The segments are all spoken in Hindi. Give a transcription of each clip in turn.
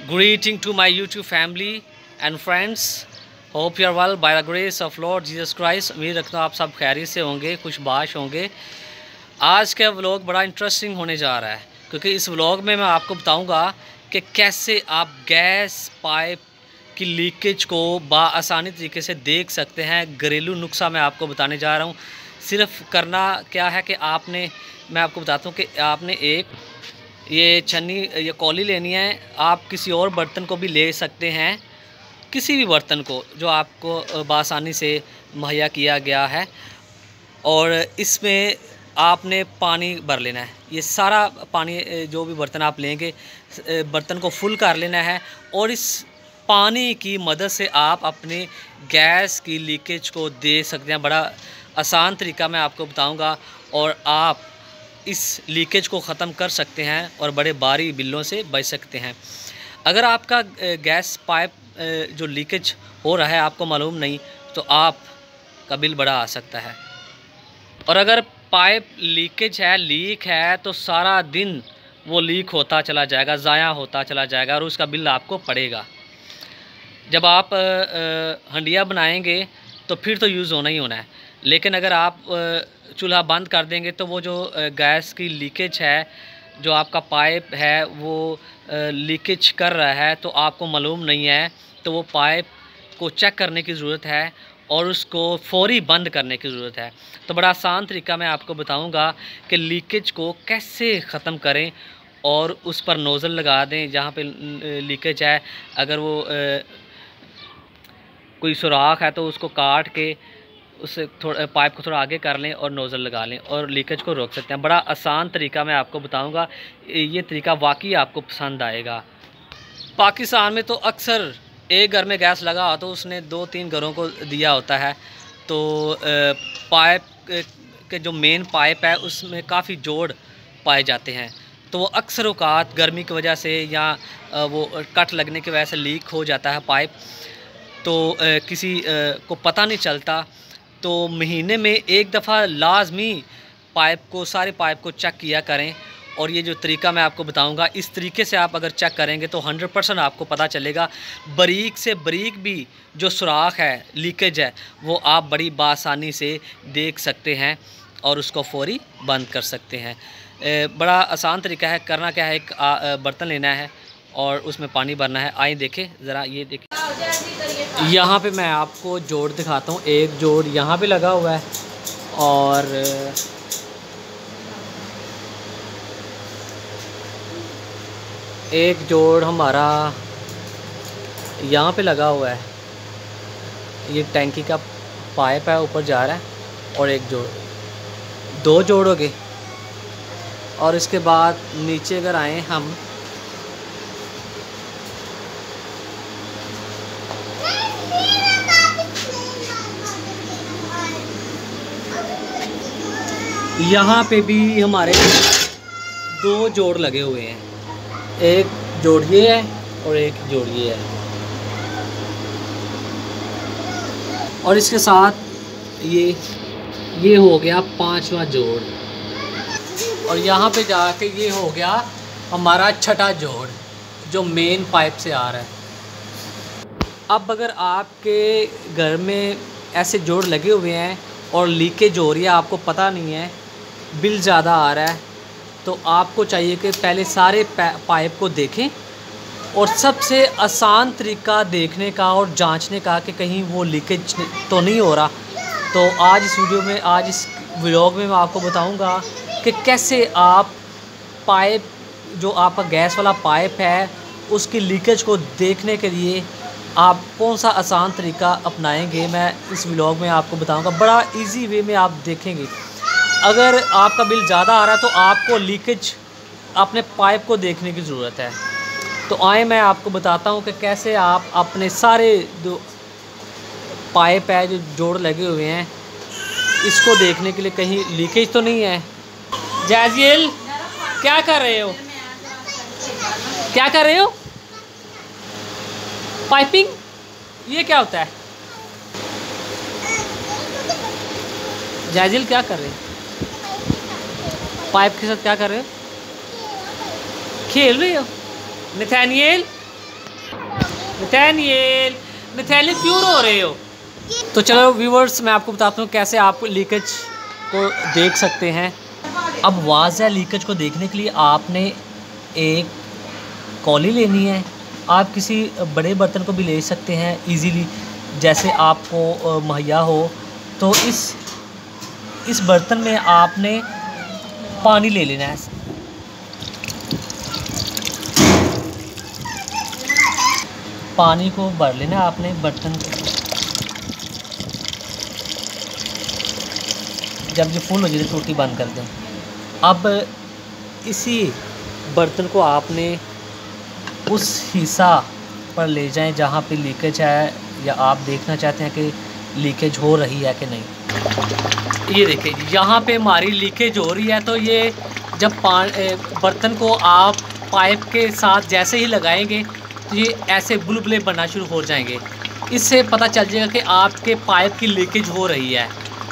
Greeting to my YouTube family and friends. Hope you are well by the grace of Lord Jesus Christ. उम्मीद रखता हूँ आप सब खैरियत से होंगे, खुशबाश होंगे। आज का व्लॉग बड़ा इंटरेस्टिंग होने जा रहा है क्योंकि इस व्लॉग में मैं आपको बताऊंगा कि कैसे आप गैस पाइप की लीकेज को बआसानी तरीके से देख सकते हैं। घरेलू नुस्खा मैं आपको बताने जा रहा हूँ। सिर्फ करना क्या है कि मैं आपको बताता हूँ कि आपने एक ये छन्नी ये कौली लेनी है। आप किसी और बर्तन को भी ले सकते हैं, किसी भी बर्तन को जो आपको बआसानी से मुहैया किया गया है, और इसमें आपने पानी भर लेना है। ये सारा पानी जो भी बर्तन आप लेंगे, बर्तन को फुल कर लेना है और इस पानी की मदद से आप अपने गैस की लीकेज को देख सकते हैं। बड़ा आसान तरीका मैं आपको बताऊंगा और आप इस लीकेज को ख़त्म कर सकते हैं और बड़े भारी बिलों से बच सकते हैं। अगर आपका गैस पाइप जो लीकेज हो रहा है आपको मालूम नहीं, तो आपका बिल बड़ा आ सकता है। और अगर पाइप लीक है तो सारा दिन वो लीक होता चला जाएगा, ज़ाया होता चला जाएगा और उसका बिल आपको पड़ेगा। जब आप हंडिया बनाएंगे तो फिर तो यूज़ होना ही होना है, लेकिन अगर आप चूल्हा बंद कर देंगे तो वो जो गैस की लीकेज है, जो आपका पाइप है वो लीकेज कर रहा है तो आपको मालूम नहीं है, तो वो पाइप को चेक करने की ज़रूरत है और उसको फौरी बंद करने की ज़रूरत है। तो बड़ा आसान तरीका मैं आपको बताऊंगा कि लीकेज को कैसे ख़त्म करें और उस पर नोज़ल लगा दें जहाँ पे लीकेज है। अगर वो कोई सुराख है तो उसको काट के उससे थोड़ा पाइप को थोड़ा आगे कर लें और नोज़ल लगा लें और लीकेज को रोक सकते हैं। बड़ा आसान तरीका मैं आपको बताऊंगा, ये तरीका वाकई आपको पसंद आएगा। पाकिस्तान में तो अक्सर एक घर में गैस लगा हो तो उसने 2-3 घरों को दिया होता है, तो पाइप के जो मेन पाइप है उसमें काफ़ी जोड़ पाए जाते हैं, तो वो अक्सर औकात गर्मी की वजह से या वो कट लगने की वजह से लीक हो जाता है पाइप, तो किसी को पता नहीं चलता। तो महीने में एक दफ़ा लाजमी सारे पाइप को चेक किया करें। और ये जो तरीका मैं आपको बताऊंगा, इस तरीके से आप अगर चेक करेंगे तो 100% आपको पता चलेगा। बारीक से बारीक भी जो सुराख है, लीकेज है, वो आप बड़ी बासानी से देख सकते हैं और उसको फौरी बंद कर सकते हैं। बड़ा आसान तरीका है। करना क्या है, एक बर्तन लेना है और उसमें पानी भरना है। आइए देखें ज़रा, ये देखें यहाँ पे मैं आपको जोड़ दिखाता हूँ। एक जोड़ यहाँ पे लगा हुआ है और एक जोड़ हमारा यहाँ पे लगा हुआ है। ये टैंकी का पाइप है, ऊपर जा रहा है। और एक जोड़, 2 जोड़ हो गए। और इसके बाद नीचे अगर आए हम, यहाँ पे भी हमारे 2 जोड़ लगे हुए हैं। एक जोड़ ये है और एक जोड़ ये है, और इसके साथ ये हो गया 5वां जोड़। और यहाँ पे जाके ये हो गया हमारा 6ठा जोड़ जो मेन पाइप से आ रहा है। अब अगर आपके घर में ऐसे जोड़ लगे हुए हैं और लीकेज हो रही है, आपको पता नहीं है, बिल ज़्यादा आ रहा है, तो आपको चाहिए कि पहले सारे पाइप को देखें। और सबसे आसान तरीका देखने का और जांचने का कि कहीं वो लीकेज तो नहीं हो रहा। तो आज इस व्लॉग में मैं आपको बताऊंगा कि कैसे आप पाइप, जो आपका गैस वाला पाइप है, उसकी लीकेज को देखने के लिए आप कौन सा आसान तरीका अपनाएंगे। मैं इस व्लॉग में आपको बताऊंगा। बड़ा इजी वे में आप देखेंगे। अगर आपका बिल ज़्यादा आ रहा है तो आपको लीकेज अपने पाइप को देखने की ज़रूरत है। तो आए मैं आपको बताता हूं कि कैसे आप अपने सारे जो पाइप है, जो जोड़ लगे हुए हैं, इसको देखने के लिए कहीं लीकेज तो नहीं है। जाजिल, क्या कर रहे हो? क्या कर रहे हो? पाइपिंग? ये क्या होता है? जाजिल क्या कर रहे हो? पाइप के साथ क्या कर रहे हो? खेल रहे हो? नथानियल नथानियल, नथानियल क्यों रो रहे हो? तो चलो व्यूवर्स, मैं आपको बताता हूँ कैसे आप लीकेज को देख सकते हैं। अब वाज़ह लीकेज को देखने के लिए आपने एक कौली लेनी है। आप किसी बड़े बर्तन को भी ले सकते हैं इजीली, जैसे आपको मुहैया हो। तो इस बर्तन में आपने पानी ले लेना है। पानी को भर लेना आपने बर्तन। जब ये फुल हो जाए तो टूटी बंद कर दें। अब इसी बर्तन को आपने उस हिस्सा पर ले जाएं जहाँ पे लीकेज है, या आप देखना चाहते हैं कि लीकेज हो रही है कि नहीं। ये देखिए, यहाँ पे हमारी लीकेज हो रही है। तो ये जब बर्तन को आप पाइप के साथ जैसे ही लगाएंगे तो ये ऐसे बुलबुले बनना शुरू हो जाएंगे। इससे पता चल जाएगा कि आपके पाइप की लीकेज हो रही है।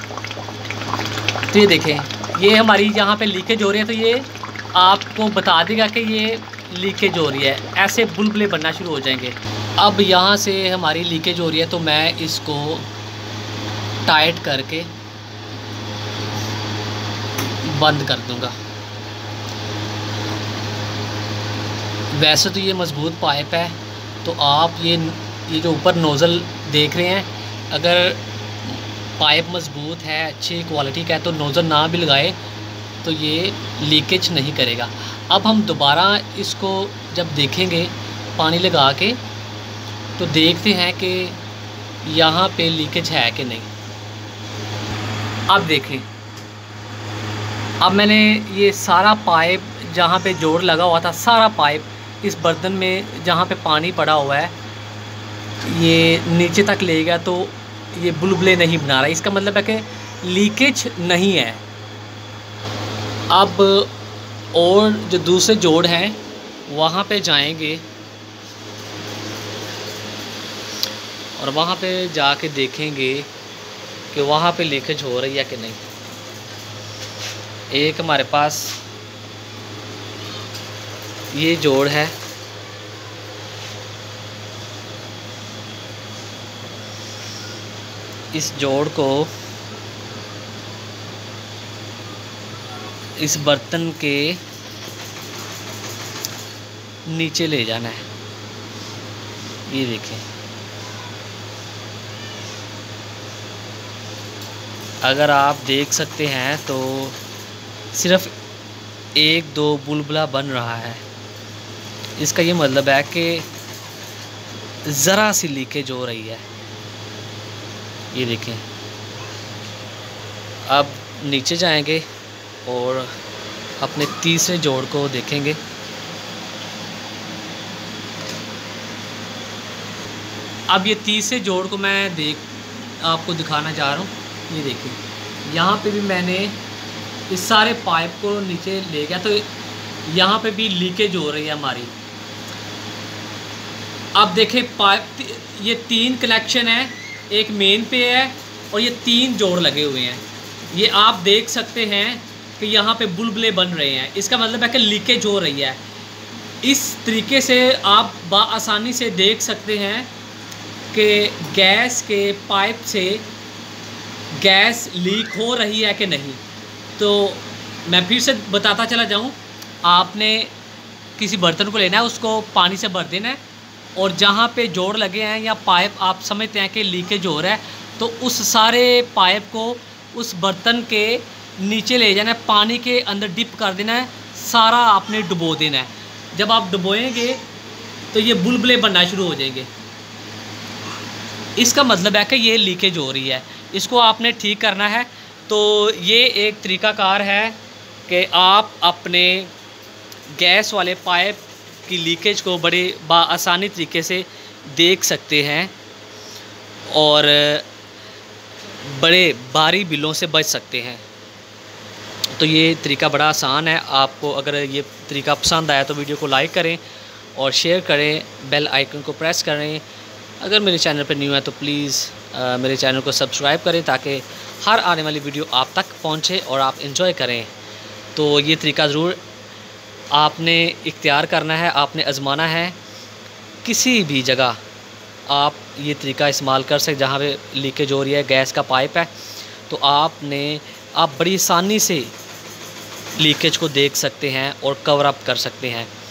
तो ये देखें, ये हमारी यहाँ पे लीकेज हो रही है, तो ये आपको बता देगा कि ये लीकेज हो रही है। ऐसे बुलबुले बनना शुरू हो जाएंगे। अब यहाँ से हमारी लीकेज हो रही है, तो मैं इसको टाइट करके बंद कर दूँगा। वैसे तो ये मज़बूत पाइप है, तो आप ये जो ऊपर नोज़ल देख रहे हैं, अगर पाइप मज़बूत है, अच्छी क्वालिटी का है, तो नोज़ल ना भी लगाए तो ये लीकेज नहीं करेगा। अब हम दोबारा इसको जब देखेंगे पानी लगा के, तो देखते हैं कि यहाँ पे लीकेज है कि नहीं। अब देखें, अब मैंने ये सारा पाइप जहाँ पे जोड़ लगा हुआ था, सारा पाइप इस बर्तन में जहाँ पे पानी पड़ा हुआ है, ये नीचे तक ले गया, तो ये बुलबुले नहीं बना रहा। इसका मतलब है कि लीकेज नहीं है। अब और जो दूसरे जोड़ हैं वहाँ पे जाएंगे और वहाँ पे जाके देखेंगे कि वहाँ पे लीकेज हो रही है कि नहीं। एक हमारे पास ये जोड़ है, इस जोड़ को इस बर्तन के नीचे ले जाना है। ये देखें, अगर आप देख सकते हैं तो सिर्फ एक दो बुलबुला बन रहा है। इसका ये मतलब है कि ज़रा सी लीकेज हो रही है। ये देखें, अब नीचे जाएंगे और अपने तीसरे जोड़ को देखेंगे। अब ये तीसरे जोड़ को मैं आपको दिखाना चाह रहा हूँ। ये देखिए, यहाँ पे भी मैंने इस सारे पाइप को नीचे ले गया, तो यहाँ पे भी लीकेज हो रही है हमारी। अब देखें, पाइप ये 3 कनेक्शन है, एक मेन पे है और ये 3 जोड़ लगे हुए हैं। ये आप देख सकते हैं कि यहाँ पे बुलबुले बन रहे हैं। इसका मतलब है कि लीकेज हो रही है। इस तरीके से आप आसानी से देख सकते हैं कि गैस के पाइप से गैस लीक हो रही है कि नहीं। तो मैं फिर से बताता चला जाऊँ, आपने किसी बर्तन को लेना है, उसको पानी से भर देना है, और जहाँ पे जोड़ लगे हैं या पाइप आप समझते हैं कि लीकेज हो रहा है, तो उस सारे पाइप को उस बर्तन के नीचे ले जाना है, पानी के अंदर डिप कर देना है, सारा आपने डुबो देना है। जब आप डुबोएंगे तो ये बुलबुले बनना शुरू हो जाएंगे। इसका मतलब है कि ये लीकेज हो रही है, इसको आपने ठीक करना है। तो ये एक तरीकाकार है कि आप अपने गैस वाले पाइप की लीकेज को बड़े आसानी तरीके से देख सकते हैं और बड़े भारी बिलों से बच सकते हैं। तो ये तरीका बड़ा आसान है। आपको अगर ये तरीका पसंद आया तो वीडियो को लाइक करें और शेयर करें, बेल आइकन को प्रेस करें। अगर मेरे चैनल पर न्यू है तो प्लीज़ मेरे चैनल को सब्सक्राइब करें, ताकि हर आने वाली वीडियो आप तक पहुंचे और आप एंजॉय करें। तो ये तरीका ज़रूर आपने इख्तियार करना है, आपने आज़माना है। किसी भी जगह आप ये तरीका इस्तेमाल कर सकते। जहाँ पे लीकेज हो रही है, गैस का पाइप है, तो आप बड़ी आसानी से लीकेज को देख सकते हैं और कवर अप कर सकते हैं।